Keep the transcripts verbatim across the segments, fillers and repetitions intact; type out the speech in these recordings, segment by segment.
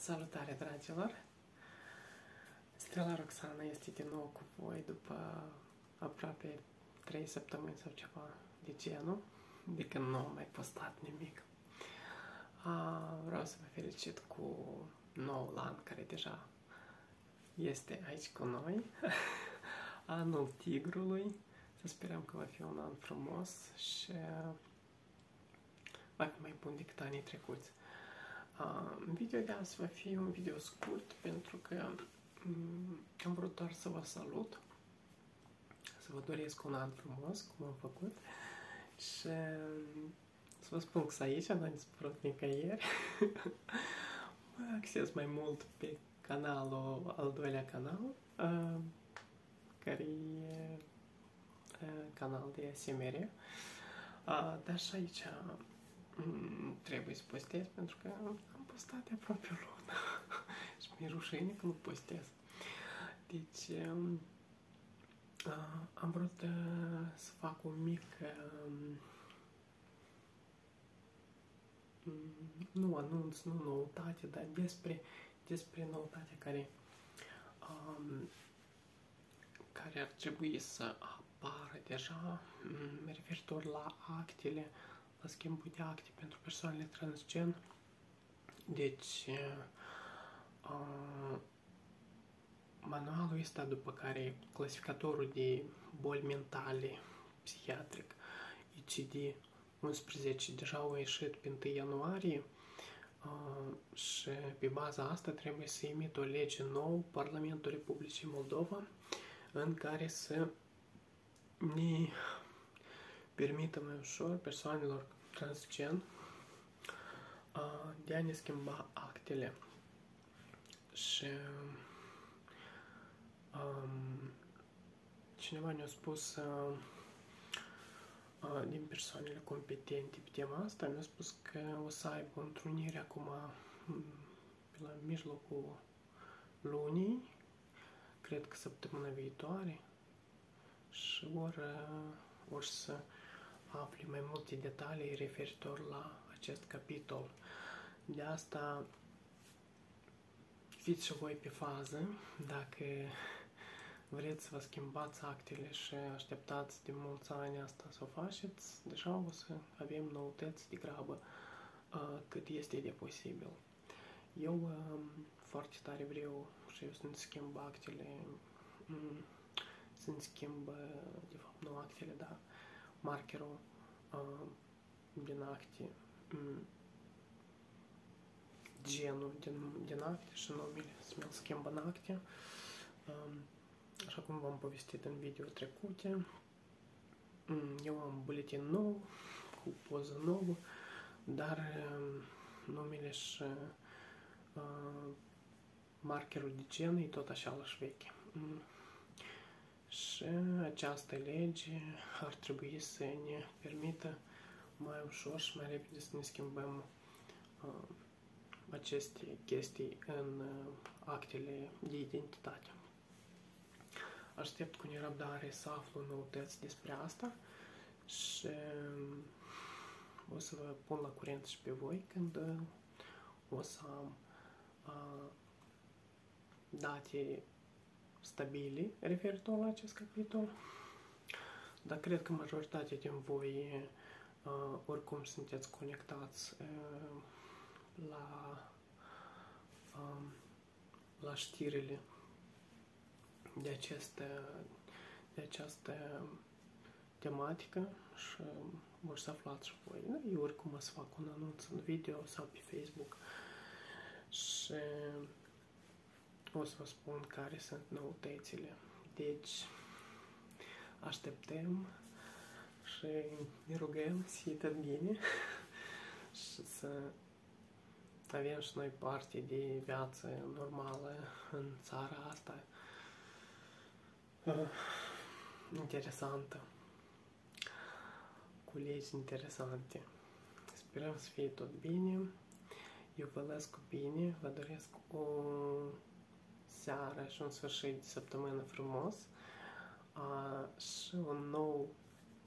Salutare, dragilor! Stella Roxana este din nou cu voi după aproape trei săptămâni sau ceva de genul, de când nu am mai postat nimic. A, vreau să vă felicit cu noul an care deja este aici cu noi, anul tigrului. Să sperăm că va fi un an frumos și va fi mai bun decât anii trecuți. Uh, video de azi va fi un video scurt pentru că um, am vrut doar să vă salut, să vă doresc un an frumos, cum am făcut, și să vă spun că sunt aici, n-am dispărut nicăieri. Mă acces mai mult pe canalul, al doilea canal, uh, care e uh, canal de A S M R, uh, dar și aici trebuie să postez pentru că am postat de aproape o lună și mi-e rușine că nu postez. Deci am vrut să fac un mic, nu anunț, nu noutate, dar despre, despre noutatea care, care ar trebui să apară deja referitor la actele, la schimbul de acte pentru persoanele transgen. Deci, uh, manualul ăsta, după care clasificatorul de boli mentale psihiatric I C D unsprezece deja a ieșit pe întâi ianuarie uh, și pe baza asta trebuie să emită o lege nouă Parlamentul Republicii Moldova în care să ne permită mai ușor persoanelor transgen uh, de a ne schimba actele. Și um, cineva ne-a spus uh, uh, din persoanele competente pe tema asta, mi-a spus că o să aibă o întrunire acum pe la mijlocul lunii, cred că săptămâna viitoare, și or, uh, or să afli mai multe detalii referitor la acest capitol. De asta fiți și voi pe fază, dacă vreți să vă schimbați actele și așteptați de mulți ani asta să o faceți, deja o să avem noutăți de grabă uh, cât este de posibil. Eu uh, foarte tare vreau și eu să-mi schimb actele, um, să-mi schimb, de fapt nu actele, dar markerul uh, din acte, um, genul din, din acte și numele să mi-l schimb în acte, um, așa cum v-am povestit în video trecute. Um, eu am buletin nou, cu poză nouă, dar um, numele și uh, markerul de gen e tot așa la veche. Um, Și această lege ar trebui să ne permită mai ușor și mai repede să ne schimbăm uh, aceste chestii în uh, actele de identitate. Aștept cu nerăbdare să aflu noutăți despre asta și uh, o să vă pun la curent și pe voi când uh, o să am uh, date stabile referitor la acest capitol, dar cred că majoritatea din voi uh, oricum sunteți conectați uh, la, uh, la știrile de această, de această tematică și vor să aflați și voi. Da? Eu oricum o să fac un anunț în video sau pe Facebook și o să vă spun care sunt noutățile. Deci, așteptăm și ne rugăm să fie tot bine și să avem și noi parte de viață normală în țara asta uh, interesantă, cu legi interesante. Sperăm să fie tot bine. Eu vă las cu bine, vă doresc o seară și un sfârșit de săptămână frumos uh, și un nou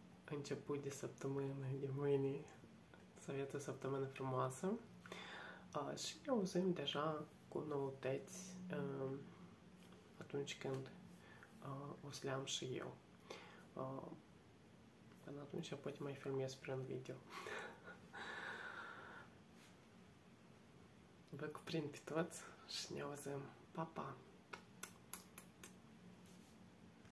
început de săptămână de mâine, să aveți o săptămână frumoasă. uh, și ne auzim deja cu noutăți uh, atunci când uh, o să le am și eu. Uh, până atunci poate mai filmez prin video. Vă cuprind pe toți și ne auzim. Pa, pa!